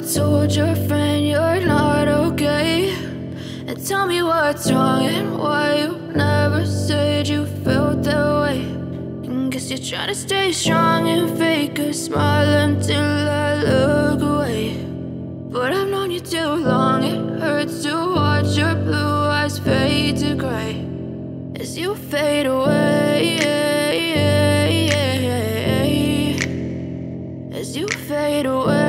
told your friend you're not okay? And tell me what's wrong and why you never said you felt that way. And guess you're trying to stay strong and fake a smile until I look away. But I've known you too long, it hurts to watch your blue eyes fade to gray as you fade away, as you fade away.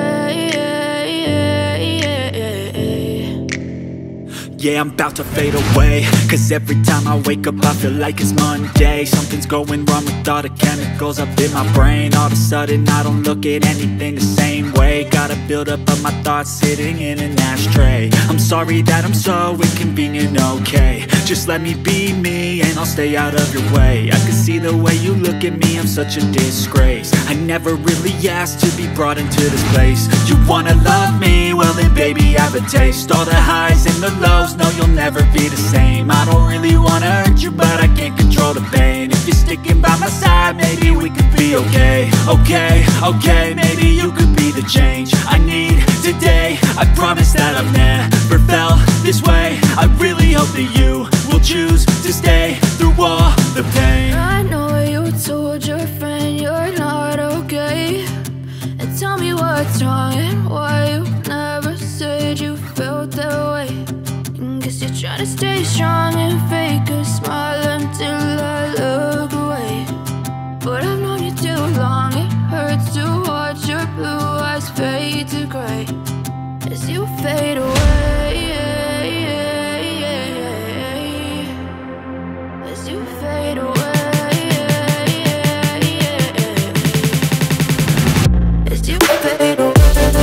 Yeah, I'm about to fade away, cause every time I wake up I feel like it's Monday. Something's going wrong with all the chemicals up in my brain. All of a sudden I don't look at anything the same way. Gotta build up of my thoughts sitting in an ashtray. I'm sorry that I'm so inconvenient, okay? Just let me be me and I'll stay out of your way. I can see the way you look at me, I'm such a disgrace. I never really asked to be brought into this place. You wanna love me? Well then baby, have a taste. All the highs and the lows, no, you'll never be the same. I don't really wanna hurt you, but I can't control the pain. If you're sticking by my side, maybe we could be okay. Okay, maybe you could be the change I need today. I promise that I've never felt this way. I really hope that you will choose to stay through all the pain. I know you told your friend you're not okay. And tell me what's wrong and why you never said you felt that way. Guess you're trying to stay strong and fake a smile until I look away. But I've known you too long, it hurts to watch your blue eyes fade to gray as you fade away, as you fade away, as you fade away.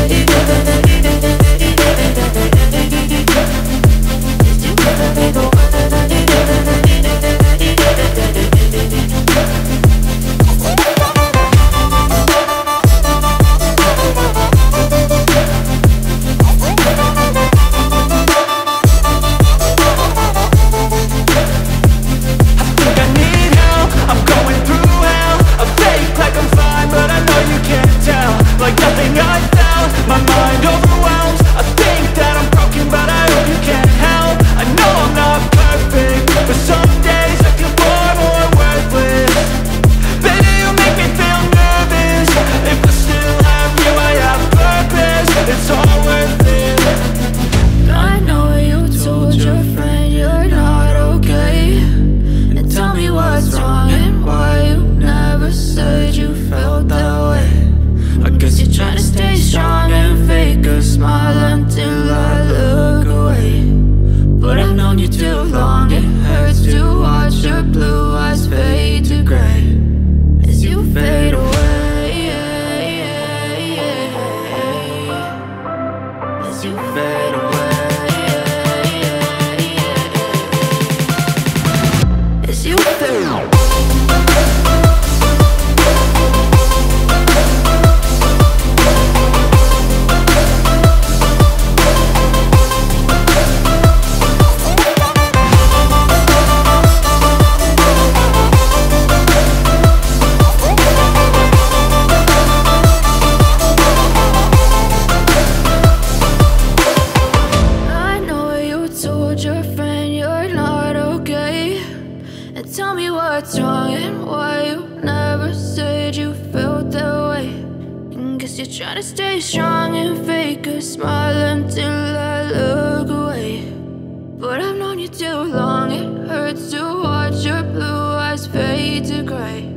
Tell me what's wrong and why you never said you felt that way. And guess you're trying to stay strong and fake a smile until I look away. But I've known you too long, it hurts to watch your blue eyes fade to gray